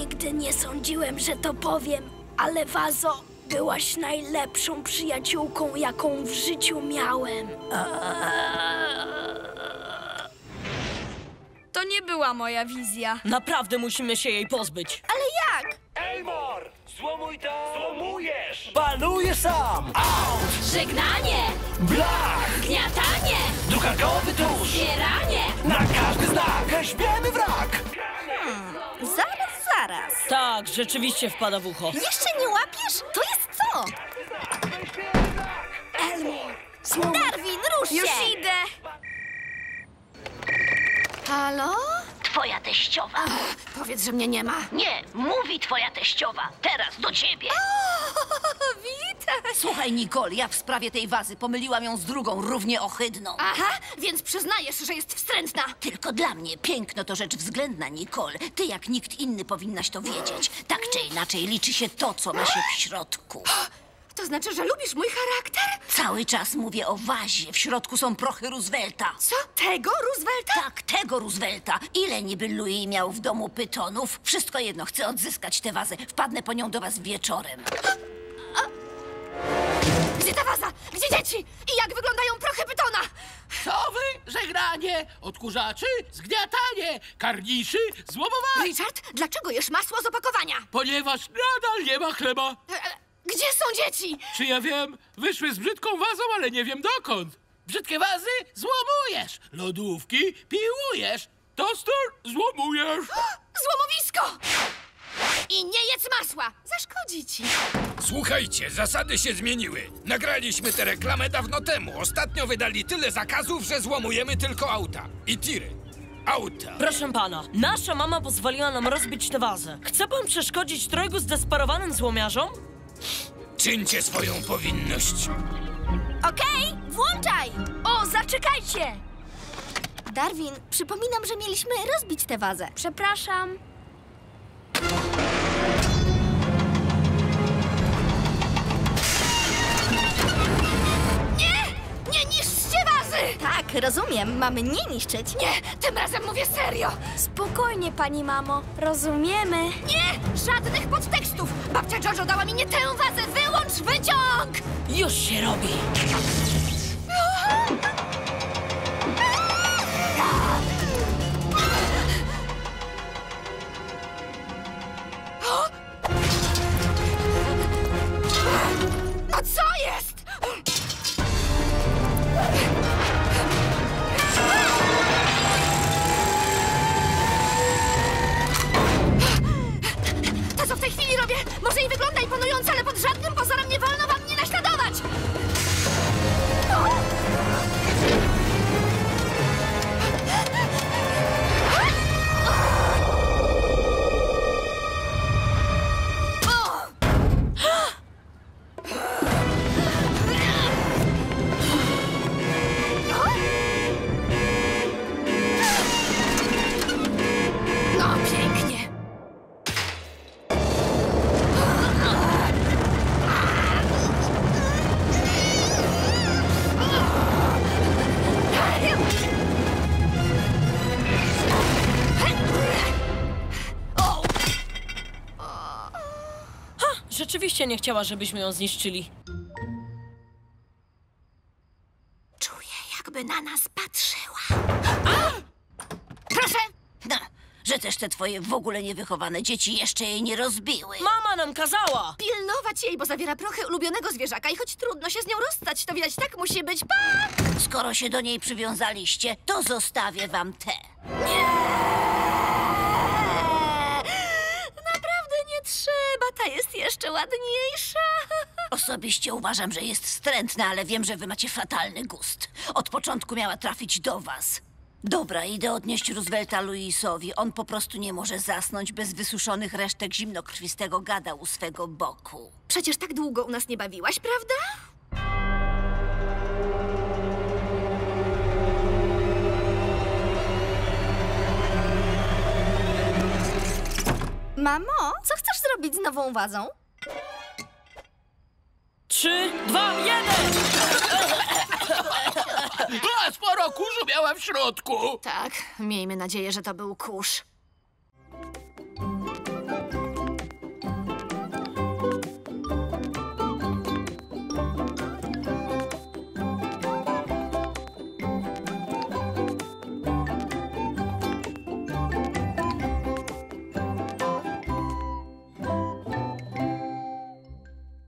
Nigdy nie sądziłem, że to powiem, ale Wazo, byłaś najlepszą przyjaciółką, jaką w życiu miałem. To nie była moja wizja. Naprawdę musimy się jej pozbyć. Ale jak? Elmor! Złomuj to! Złomujesz! Panuję sam! Out! Żegnanie! Blach! Gniatanie! Drukarkowy tusz! Zbieranie! Na każdy znak weźmiemy wrak! Zaraz. Tak, rzeczywiście wpada w ucho. Jeszcze nie łapiesz? To jest co? Darwin, rusz Już się! idę! Halo? Twoja teściowa. Powiedz, że mnie nie ma. Nie, mówi twoja teściowa. Teraz do ciebie. Witaj! Słuchaj, Nicole, ja w sprawie tej wazy pomyliłam ją z drugą, równie ohydną. Aha, więc przyznajesz, że jest wstrętna. Tylko dla mnie piękno to rzecz względna, Nicole. Ty jak nikt inny powinnaś to wiedzieć. Tak czy inaczej liczy się to, co ma się w środku. To znaczy, że lubisz mój charakter? Cały czas mówię o wazie. W środku są prochy Roosevelta. Co? Tego Roosevelta? Tak, tego Roosevelta. Ile niby Louis miał w domu pytonów? Wszystko jedno, chcę odzyskać tę wazę. Wpadnę po nią do was wieczorem. Gdzie ta waza? Gdzie dzieci? I jak wyglądają prochy pytona? Co wy? Żegnanie, odkurzaczy, zgniatanie, karniszy, złomowanie. Richard, dlaczego jesz masło z opakowania? Ponieważ nadal nie ma chleba. Gdzie są dzieci? Czy ja wiem, wyszły z brzydką wazą, ale nie wiem dokąd. Brzydkie wazy złomujesz, lodówki piłujesz, toster złomujesz. Złomowisko! I nie jedz masła! Zaszkodzi ci. Słuchajcie, zasady się zmieniły. Nagraliśmy tę reklamę dawno temu. Ostatnio wydali tyle zakazów, że złomujemy tylko auta. I tiry. Auta. Proszę pana, nasza mama pozwoliła nam rozbić tę wazę. Chce pan przeszkodzić trojgu zdesperowanym złomiarzom? Czyńcie swoją powinność. Okej, włączaj! O, zaczekajcie! Darwin, przypominam, że mieliśmy rozbić tę wazę. Przepraszam. Nie niszczcie wazy! Tak, rozumiem, mamy nie niszczyć. Nie, tym razem mówię serio. Spokojnie, pani mamo. Rozumiemy. Nie, żadnych podtekstów. Babcia Jojo dała mi nie tę wazę. Wyłącz wyciąg! Już się robi. A co jest? To, co w tej chwili robię, może i wygląda imponująco, ale pod żadnym pozorem nie wolno wam mnie naśladować! No, pięknie. Rzeczywiście nie chciała, żebyśmy ją zniszczyli. Czuję, jakby na nas patrzyła. Proszę! No, że też te twoje w ogóle niewychowane dzieci jeszcze jej nie rozbiły. Mama nam kazała! Pilnować jej, bo zawiera prochy ulubionego zwierzaka i choć trudno się z nią rozstać, to widać tak musi być. Pa! Skoro się do niej przywiązaliście, to zostawię wam te. Naprawdę nie trzeba, ta jest jeszcze ładniejsza. Osobiście uważam, że jest wstrętna, ale wiem, że wy macie fatalny gust. Od początku miała trafić do was. Dobra, idę odnieść Roosevelta Louisowi. On po prostu nie może zasnąć bez wysuszonych resztek zimnokrwistego gada u swego boku. Przecież tak długo u nas nie bawiłaś, prawda? Mamo, co chcesz zrobić z nową wazą? 3, 2, 1! A, sporo kurzu miała w środku. Tak, miejmy nadzieję, że to był kurz.